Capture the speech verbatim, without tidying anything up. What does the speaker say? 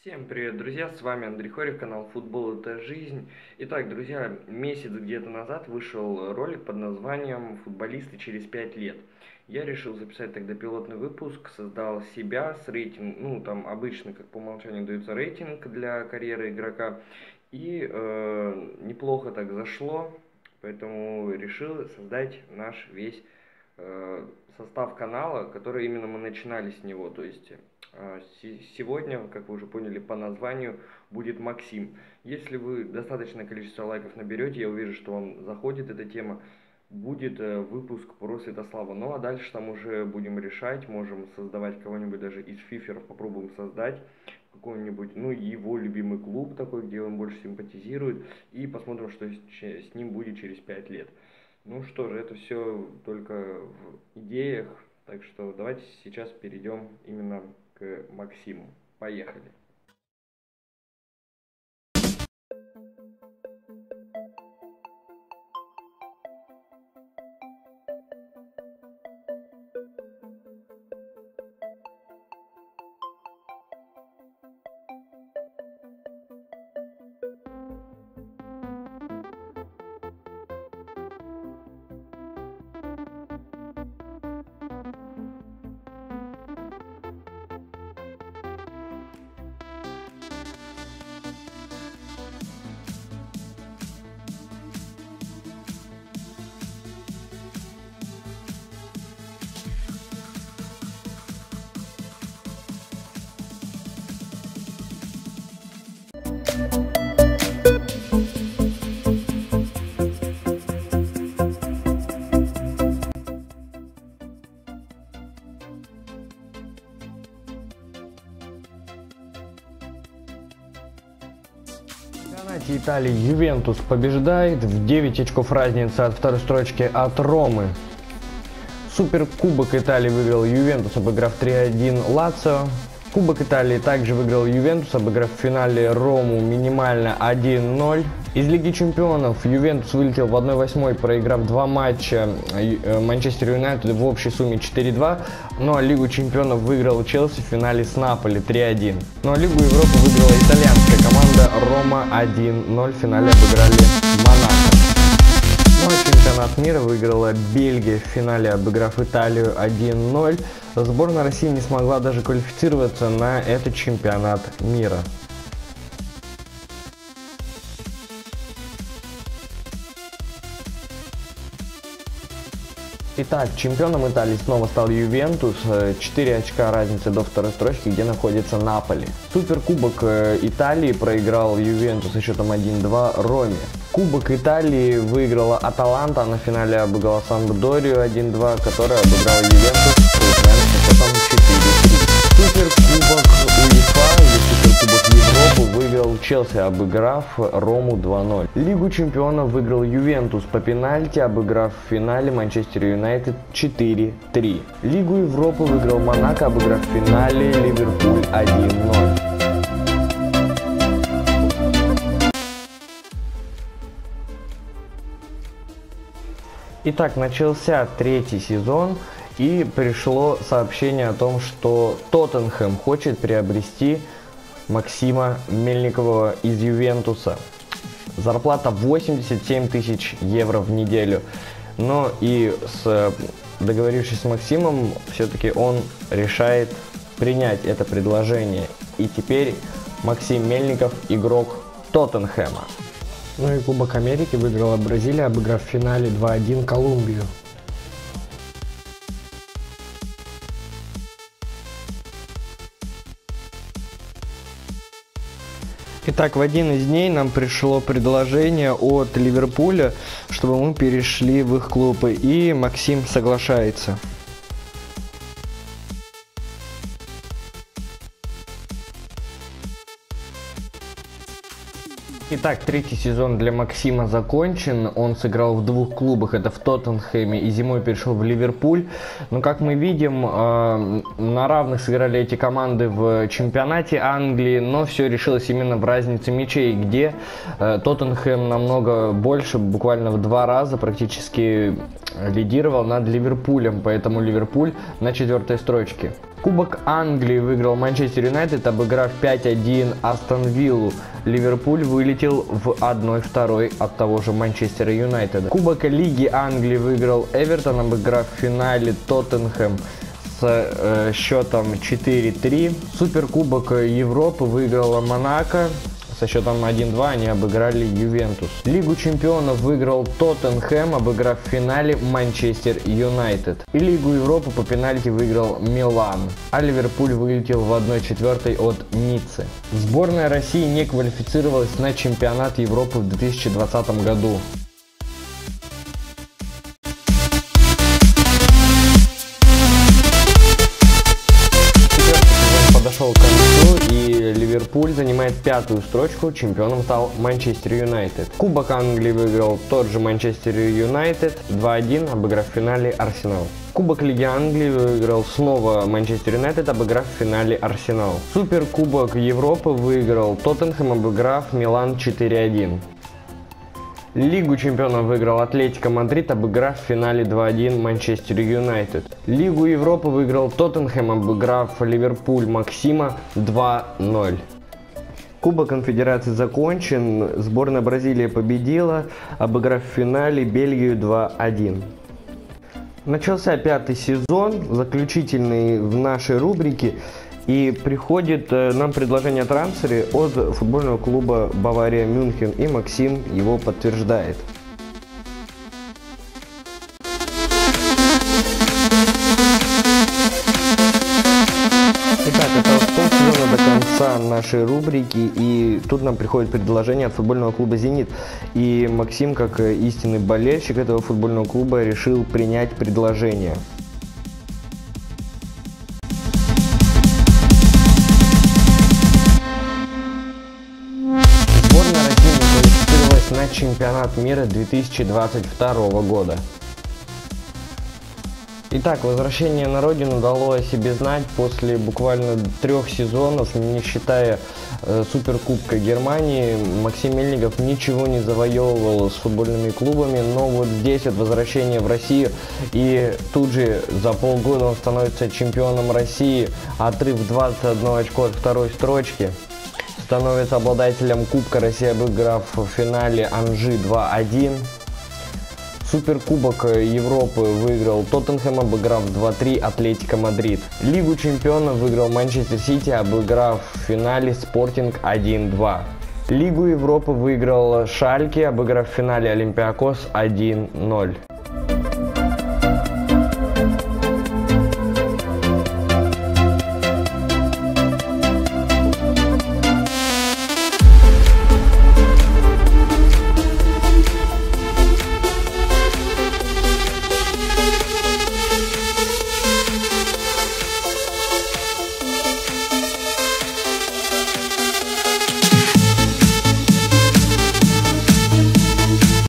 Всем привет, друзья, с вами Андрей Хорев, канал Футбол это жизнь. Итак, друзья, месяц где-то назад вышел ролик под названием «Футболисты через пять лет». Я решил записать тогда пилотный выпуск, создал себя с рейтингом, ну там обычно, как по умолчанию, дается рейтинг для карьеры игрока. И э, неплохо так зашло, поэтому решил создать наш весь э, состав канала, который именно мы начинали с него, то есть... Сегодня, как вы уже поняли по названию, будет Максим. Если вы достаточное количество лайков наберете, я уверен, что вам заходит эта тема, будет выпуск про Святослава. Ну а дальше там уже будем решать, можем создавать кого-нибудь даже из фиферов, попробуем создать какой-нибудь, ну, его любимый клуб такой, где он больше симпатизирует, и посмотрим, что с ним будет через пять лет. Ну что же, это все только в идеях, так что давайте сейчас перейдем именно к Максиму. Поехали. В чемпионате Италии Ювентус побеждает, в девять очков разница от второй строчки от Ромы. Суперкубок Италии выиграл Ювентус, обыграв три один Лацио. Кубок Италии также выиграл Ювентус, обыграв в финале Рому минимально один ноль. Из Лиги Чемпионов Ювентус вылетел в одна восьмая, проиграв два матча Манчестер Юнайтед в общей сумме четыре два. Ну а Лигу Чемпионов выиграл Челси в финале с Наполи три один. Ну а Лигу Европы выиграла итальянская команда Рома один ноль, в финале обыграли Монако. Ну а чемпионат мира выиграла Бельгия в финале, обыграв Италию один ноль. Сборная России не смогла даже квалифицироваться на этот чемпионат мира. Итак, чемпионом Италии снова стал Ювентус, четыре очка разницы до второй строчки, где находится Наполи. Суперкубок Италии проиграл Ювентус со счетом один два Роме. Кубок Италии выиграла Аталанта, на финале обыграла Сампдорию один два, которая обыграла Ювентус со счетом четыре три. Суперкубок УЕФА или Суперкубок Европы выиграл Челси, обыграв Рому два ноль. Лигу чемпионов выиграл Ювентус по пенальти, обыграв в финале Манчестер Юнайтед четыре три. Лигу Европы выиграл Монако, обыграв в финале Ливерпуль один ноль. Итак, начался третий сезон, и пришло сообщение о том, что Тоттенхэм хочет приобрести Максима Мельникова из Ювентуса. Зарплата восемьдесят семь тысяч евро в неделю. Но и с, договорившись с Максимом, все-таки он решает принять это предложение. И теперь Максим Мельников игрок Тоттенхэма. Ну и Кубок Америки выиграла Бразилия, обыграв в финале два один Колумбию. Итак, в один из дней нам пришло предложение от Ливерпуля, чтобы мы перешли в их клуб, и Максим соглашается. Итак, третий сезон для Максима закончен. Он сыграл в двух клубах, это в Тоттенхэме, и зимой перешел в Ливерпуль. Но, как мы видим, э, на равных сыграли эти команды в чемпионате Англии, но все решилось именно в разнице мячей, где э, Тоттенхэм намного больше, буквально в два раза практически лидировал над Ливерпулем, поэтому Ливерпуль на четвертой строчке. Кубок Англии выиграл Манчестер Юнайтед, обыграв пять один Астон Виллу. Ливерпуль вылетел в один два от того же Манчестера Юнайтеда. Кубок Лиги Англии выиграл Эвертон, обыграв в финале Тоттенхэм с э, счетом четыре три. Суперкубок Европы выиграла Монако. Со счетом один два они обыграли Ювентус. Лигу чемпионов выиграл Тоттенхэм, обыграв в финале Манчестер Юнайтед. И Лигу Европы по пенальти выиграл Милан. А Ливерпуль вылетел в один четыре от Ниццы. Сборная России не квалифицировалась на чемпионат Европы в две тысячи двадцатом году. Подошел к концу, и Ливерпуль занимает пятую строчку, чемпионом стал Манчестер Юнайтед. Кубок Англии выиграл тот же Манчестер Юнайтед два один, обыграв в финале Арсенал. Кубок Лиги Англии выиграл снова Манчестер Юнайтед, обыграв в финале Арсенал. Суперкубок Европы выиграл Тоттенхэм, обыграв Милан четыре один. Лигу чемпионов выиграл Атлетико Мадрид, обыграв в финале два один Манчестер Юнайтед. Лигу Европы выиграл Тоттенхэм, обыграв Ливерпуль Максима два ноль. Кубок Конфедерации закончен. Сборная Бразилии победила, обыграв в финале Бельгию два один. Начался пятый сезон, заключительный в нашей рубрике. И приходит э, нам предложение о трансфере от футбольного клуба Бавария Мюнхен, и Максим его подтверждает. Итак, это полсезона до конца нашей рубрики, и тут нам приходит предложение от футбольного клуба «Зенит». И Максим, как истинный болельщик этого футбольного клуба, решил принять предложение. На чемпионат мира две тысячи двадцать второго года. Итак, возвращение на родину дало о себе знать после буквально трех сезонов, не считая э, Суперкубка Германии. Максим Мельников ничего не завоевывал с футбольными клубами, но вот здесь вот возвращение в Россию, и тут же за полгода он становится чемпионом России, отрыв двадцать одно очко от второй строчки. Становится обладателем Кубка России, обыграв в финале Анжи два один. Суперкубок Европы выиграл Тоттенхэм, обыграв два три Атлетико Мадрид. Лигу чемпионов выиграл Манчестер Сити, обыграв в финале Спортинг один два. Лигу Европы выиграл Шальке, обыграв в финале Олимпиакос один ноль.